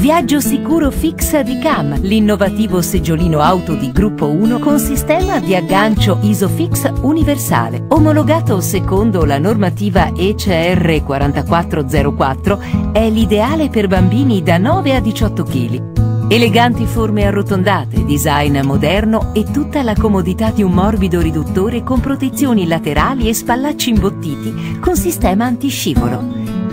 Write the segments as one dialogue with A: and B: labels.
A: Viaggio sicuro Fix di CAM, l'innovativo seggiolino auto di gruppo 1 con sistema di aggancio ISOFIX universale, omologato secondo la normativa ECR 4404, è l'ideale per bambini da 9 a 18 kg. Eleganti forme arrotondate, design moderno e tutta la comodità di un morbido riduttore con protezioni laterali e spallacci imbottiti con sistema antiscivolo.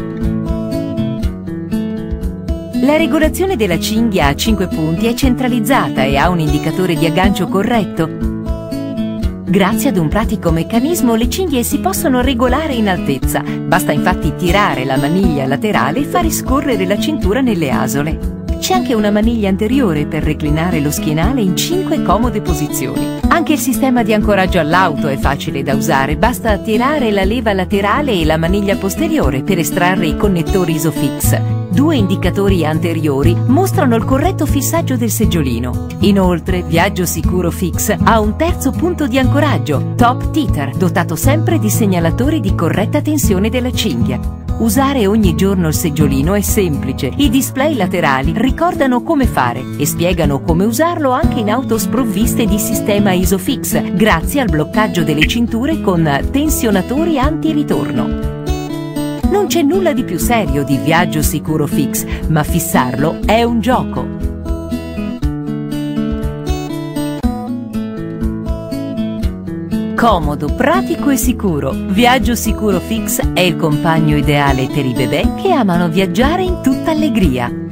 A: La regolazione della cinghia a 5 punti è centralizzata e ha un indicatore di aggancio corretto. Grazie ad un pratico meccanismo le cinghie si possono regolare in altezza, basta infatti tirare la maniglia laterale e fare scorrere la cintura nelle asole. C'è anche una maniglia anteriore per reclinare lo schienale in 5 comode posizioni. Anche il sistema di ancoraggio all'auto è facile da usare, basta tirare la leva laterale e la maniglia posteriore per estrarre i connettori ISOFIX. 2 indicatori anteriori mostrano il corretto fissaggio del seggiolino. Inoltre, Viaggio Sicuro Fix ha un terzo punto di ancoraggio, Top Teeter, dotato sempre di segnalatori di corretta tensione della cinghia. Usare ogni giorno il seggiolino è semplice. I display laterali ricordano come fare e spiegano come usarlo anche in auto sprovviste di sistema ISOFIX, grazie al bloccaggio delle cinture con tensionatori anti-ritorno. Non c'è nulla di più serio di Viaggio Sicuro Fix, ma fissarlo è un gioco. Comodo, pratico e sicuro, Viaggio Sicuro Fix è il compagno ideale per i bebè che amano viaggiare in tutta allegria.